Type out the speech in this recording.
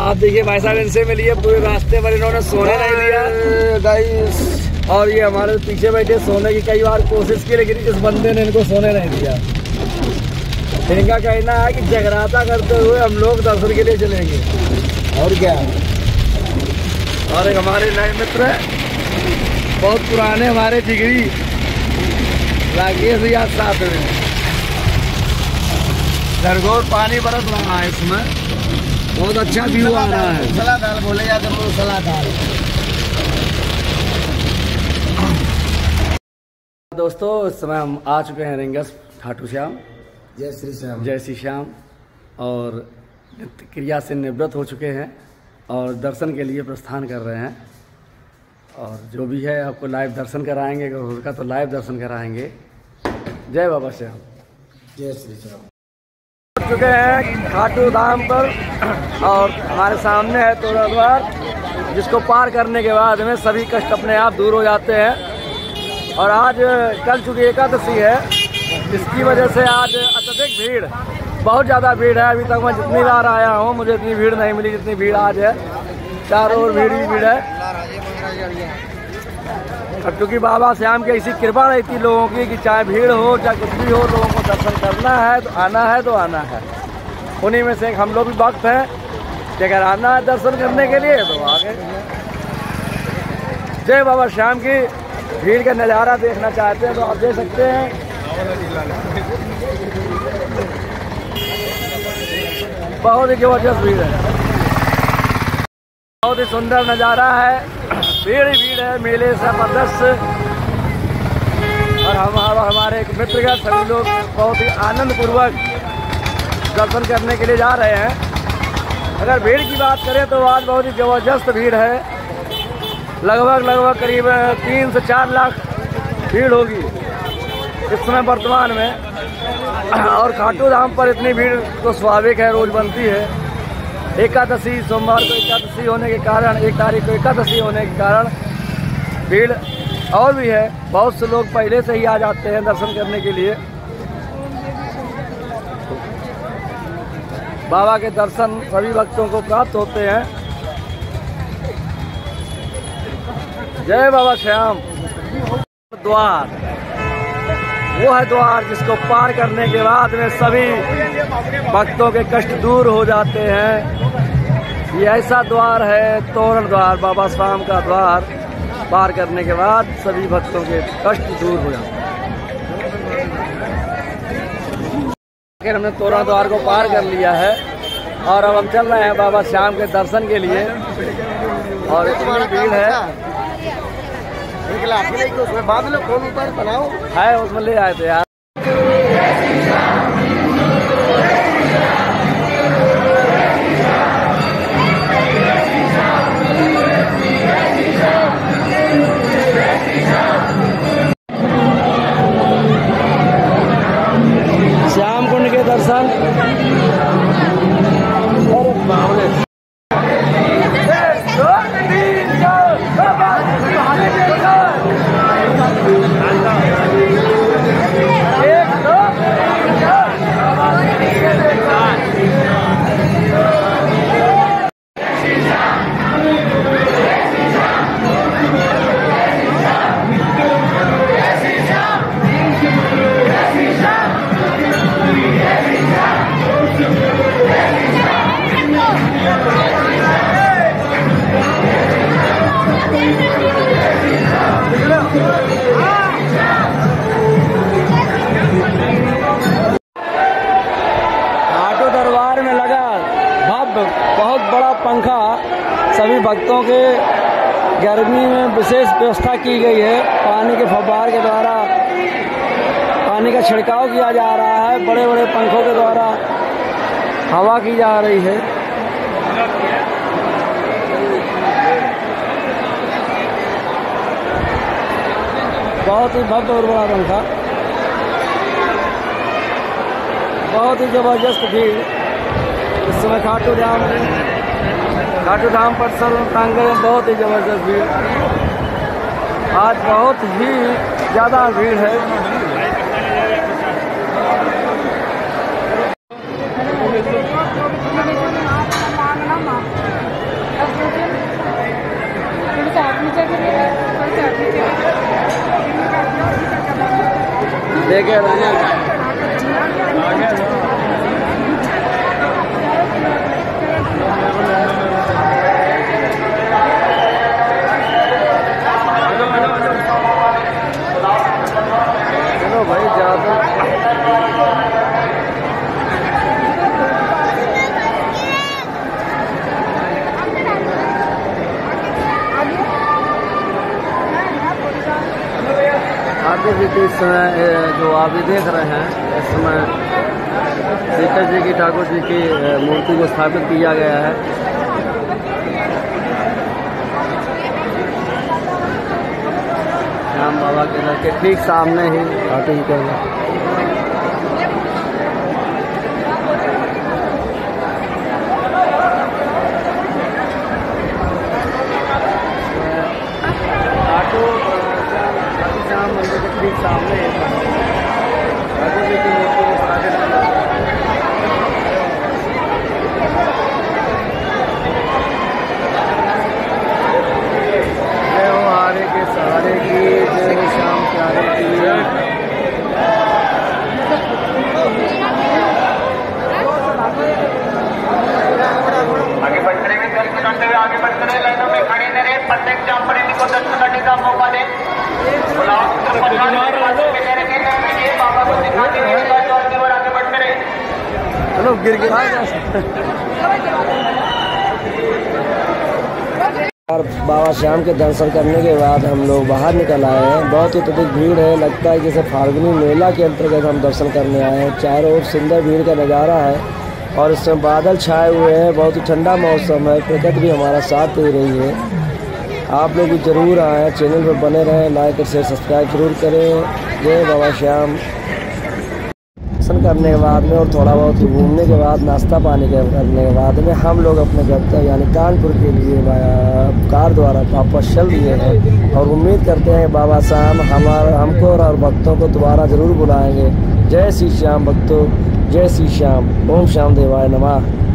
आप देखिए भाई साहब, इनसे मिलिए, पूरे रास्ते पर इन्होंने सोने नहीं दिया गाइस। और ये हमारे पीछे बैठे सोने की कई बार कोशिश की, लेकिन इस बंदे ने इनको सोने नहीं दिया। इनका कहना है कि जगराता करते हुए हम लोग दर्शन के लिए चलेंगे, और क्या। और एक हमारे नए मित्र बहुत पुराने हमारे जिगरी राकेश याद साथ में, घरघोर पानी बरस रहा है, इसमें बहुत अच्छा व्यू आ रहा है। मूसलाधार बोले जाते हैं, मूसलाधार। दोस्तों इस समय हम आ चुके हैं रिंगस खाटू श्याम। जय श्री श्याम। जय श्री श्याम। और नित्य क्रिया से निवृत्त हो चुके हैं और दर्शन के लिए प्रस्थान कर रहे हैं। और जो भी है आपको लाइव दर्शन कराएंगे, अगर होगा तो लाइव दर्शन कराएंगे। जय बाबा श्याम। जय श्री श्याम। पहुंच चुके हैं खाटू धाम पर और हमारे सामने है तोरण द्वार, जिसको पार करने के बाद में सभी कष्ट अपने आप दूर हो जाते हैं। और आज कल चूँकि एकादशी है, इसकी वजह से आज अत्यधिक भीड़, बहुत ज़्यादा भीड़ है। अभी तक मैं जितनी बार आया हूँ मुझे इतनी भीड़ नहीं मिली जितनी भीड़ आज है। चारों ओर भीड़ ही भीड़ है। अब क्योंकि बाबा श्याम की ऐसी कृपा रहती लोगों की कि चाहे भीड़ हो चाहे कुछ भी हो, लोगों को दर्शन करना है तो आना है तो आना है। उन्हीं में से हम लोग भी भक्त हैं कि अगर आना है दर्शन करने के लिए तो आगे। जय बाबा श्याम की। भीड़ का नज़ारा देखना चाहते हैं तो आप देख सकते हैं। बहुत ही जबरदस्त भीड़ है, बहुत ही सुंदर नज़ारा है। भीड़ ही भीड़ है, मेले से जबरदस्त। और हमारे एक मित्र का सभी लोग बहुत ही आनंद पूर्वक दर्शन करने के लिए जा रहे हैं। अगर भीड़ की बात करें तो आज बहुत ही ज़बरदस्त भीड़ है। लगभग करीब 3 से 4 लाख भीड़ होगी इस समय वर्तमान में। और खाटू धाम पर इतनी भीड़ तो स्वाभाविक है, रोज बनती है। एकादशी, सोमवार को एकादशी होने के कारण, 1 तारीख को एकादशी होने के कारण भीड़ और भी है। बहुत से लोग पहले से ही आ जाते हैं दर्शन करने के लिए। बाबा के दर्शन सभी भक्तों को प्राप्त होते हैं। जय बाबा श्याम। द्वार, वो है द्वार जिसको पार करने के बाद में सभी भक्तों के कष्ट दूर हो जाते हैं। ये ऐसा द्वार है, तोरण द्वार, बाबा श्याम का द्वार। पार करने के बाद सभी भक्तों के कष्ट दूर हो जाते हैं। हमने तोरण द्वार को पार कर लिया है और अब हम चल रहे हैं बाबा श्याम के दर्शन के लिए। और इतनी भीड़ है, उसमें बाद में फोन ऊपर बनाओ है, उसमें ले आए थे यार। श्याम कुंड के दर्शन। और बावले बहुत बड़ा पंखा सभी भक्तों के गर्मी में विशेष व्यवस्था की गई है। पानी के फव्वार के द्वारा पानी का छिड़काव किया जा रहा है। बड़े बड़े पंखों के द्वारा हवा की जा रही है। बहुत ही भव्य और बड़ा पंखा, बहुत ही जबरदस्त भीड़ इस समय खाटू धाम पर सर प्रांगण में बहुत ही जबरदस्त भीड़। आज बहुत ही ज़्यादा भीड़ है। देखे चलो भाई ज़्यादा आगे भी इस समय जो आप भी देख रहे हैं इस समय सीता जी की ठाकुर जी की मूर्ति को स्थापित किया गया है। श्याम बाबा के घर के ठीक सामने ही आते ही कहेंगे। मंदिर के ठीक सामने ठाकुर जी की मूर्ति को स्थापित किया गया है। जय हो हारे के सहारे की, जय हो श्याम प्यारे की। आगे बढ़ते रहे, दर्शन करते हुए आगे बढ़ते रहे, लाइनों में खड़े रहे। प्रत्येक जामप्रेमी को दर्शन करने का मौका दें। चलो गिर गिर बाबा श्याम के दर्शन करने के बाद हम लोग बाहर निकल आए हैं। बहुत ही अत्यधिक भीड़ है, लगता है जैसे फाल्गुनी मेला के अंतर्गत हम दर्शन करने आए हैं। चारों ओर सुंदर भीड़ का नज़ारा है और इसमें बादल छाए हुए हैं। बहुत ही ठंडा मौसम है, प्रकृति भी हमारा साथ दे रही है। आप लोग भी जरूर आएँ, चैनल पर बने रहें, लाइक और शेयर सब्सक्राइब जरूर करें। जय बाबा श्याम। दर्शन करने के बाद में और थोड़ा बहुत घूमने के बाद नाश्ता पानी करने के बाद में हम लोग अपने गंतव्य यानी कानपुर के लिए कार द्वारा वापस चल दिए हैं और उम्मीद करते हैं बाबा श्याम हमको और भक्तों को दोबारा ज़रूर बुलाएंगे। जय श्री श्याम भक्तों, जय श्री श्याम। ओम श्याम देवाय नमः।